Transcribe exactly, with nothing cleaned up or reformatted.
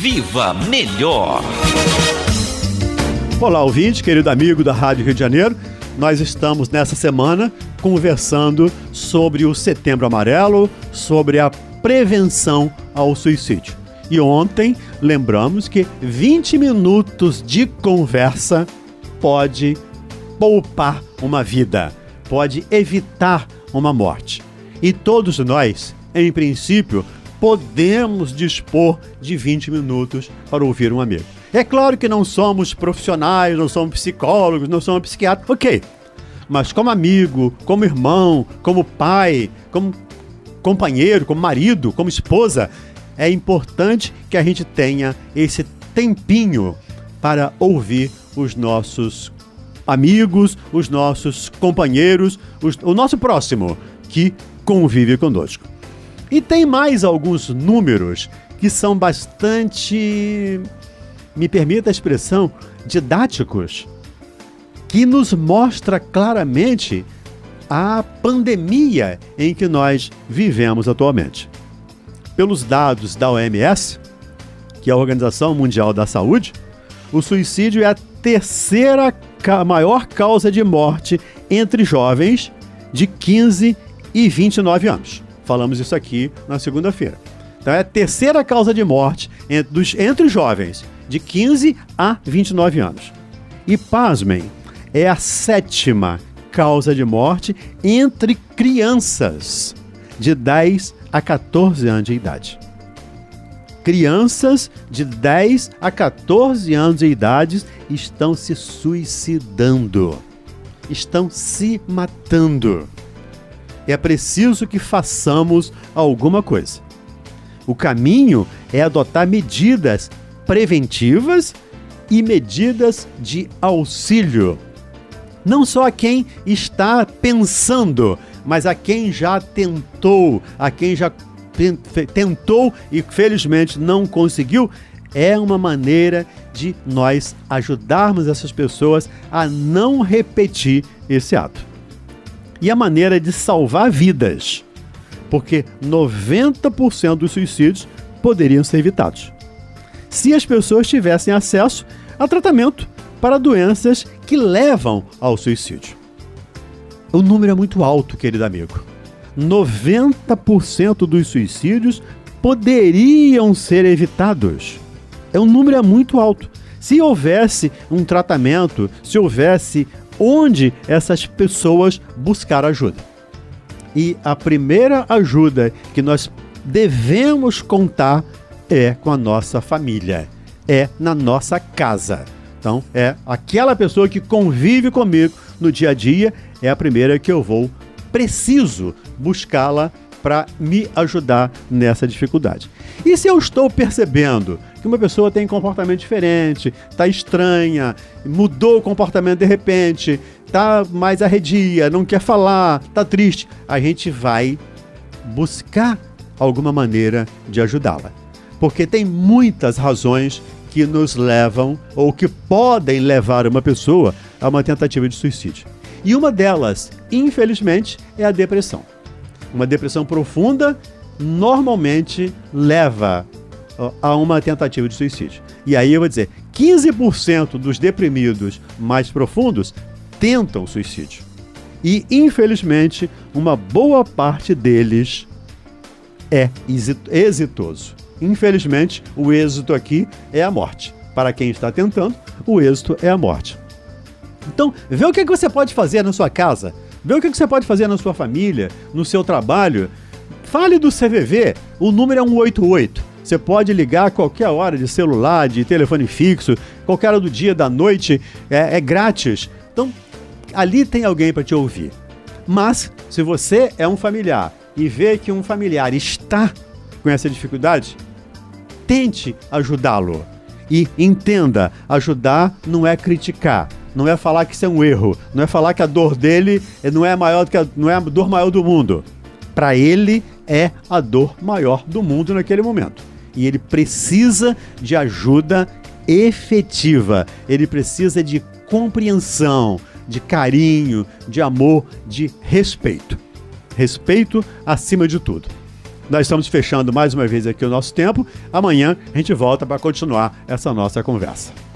Viva Melhor! Olá, ouvinte, querido amigo da Rádio Rio de Janeiro. Nós estamos nessa semana conversando sobre o Setembro Amarelo, sobre a prevenção ao suicídio. E ontem lembramos que vinte minutos de conversa pode poupar uma vida, pode evitar uma morte. E todos nós, em princípio, podemos dispor de vinte minutos para ouvir um amigo. É claro que não somos profissionais, não somos psicólogos, não somos psiquiatras, ok. Mas como amigo, como irmão, como pai, como companheiro, como marido, como esposa, é importante que a gente tenha esse tempinho para ouvir os nossos amigos, os nossos companheiros, os, o nosso próximo que convive conosco. E tem mais alguns números que são bastante, me permita a expressão, didáticos, que nos mostra claramente a pandemia em que nós vivemos atualmente. Pelos dados da O M S, que é a Organização Mundial da Saúde, o suicídio é a terceira ca- maior causa de morte entre jovens de quinze e vinte e nove anos. Falamos isso aqui na segunda-feira. Então é a terceira causa de morte entre, dos, entre jovens de quinze a vinte e nove anos. E, pasmem, é a sétima causa de morte entre crianças de dez a catorze anos de idade. Crianças de dez a catorze anos de idade estão se suicidando, estão se matando. É preciso que façamos alguma coisa. O caminho é adotar medidas preventivas e medidas de auxílio. Não só a quem está pensando, mas a quem já tentou, a quem já tentou e felizmente não conseguiu. É uma maneira de nós ajudarmos essas pessoas a não repetir esse ato. E a maneira de salvar vidas, porque noventa por cento dos suicídios poderiam ser evitados se as pessoas tivessem acesso a tratamento para doenças que levam ao suicídio. O número é muito alto, querido amigo. noventa por cento dos suicídios poderiam ser evitados. É um número muito alto. Se houvesse um tratamento, se houvesse onde essas pessoas buscaram ajuda. E a primeira ajuda que nós devemos contar é com a nossa família, é na nossa casa. Então, é aquela pessoa que convive comigo no dia a dia, é a primeira que eu vou, preciso buscá-la para me ajudar nessa dificuldade. E se eu estou percebendo que uma pessoa tem comportamento diferente, está estranha, mudou o comportamento de repente, está mais arredia, não quer falar, está triste, a gente vai buscar alguma maneira de ajudá-la. Porque tem muitas razões que nos levam ou que podem levar uma pessoa a uma tentativa de suicídio. E uma delas, infelizmente, é a depressão. Uma depressão profunda normalmente leva a uma tentativa de suicídio. E aí eu vou dizer, quinze por cento dos deprimidos mais profundos tentam suicídio. E, infelizmente, uma boa parte deles é exitoso. Infelizmente, o êxito aqui é a morte. Para quem está tentando, o êxito é a morte. Então, vê o que você pode fazer na sua casa, vê o que você pode fazer na sua família, no seu trabalho. Fale do C V V, o número é um oito oito. Você pode ligar a qualquer hora de celular, de telefone fixo, qualquer hora do dia, da noite, é, é grátis. Então, ali tem alguém para te ouvir. Mas, se você é um familiar e vê que um familiar está com essa dificuldade, tente ajudá-lo. E entenda, ajudar não é criticar, não é falar que isso é um erro, não é falar que a dor dele não é, maior do que a, não é a dor maior do mundo. Para ele, é a dor maior do mundo naquele momento. E ele precisa de ajuda efetiva, ele precisa de compreensão, de carinho, de amor, de respeito. Respeito acima de tudo. nós estamos fechando mais uma vez aqui o nosso tempo. Amanhã a gente volta para continuar essa nossa conversa.